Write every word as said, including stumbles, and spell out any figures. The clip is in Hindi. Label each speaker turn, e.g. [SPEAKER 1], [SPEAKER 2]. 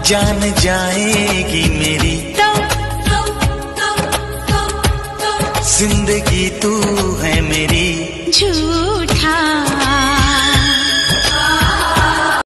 [SPEAKER 1] जान जाएगी मेरी
[SPEAKER 2] तो, तो, तो, तो, तो,
[SPEAKER 1] जिंदगी तू है मेरी।
[SPEAKER 2] झूठ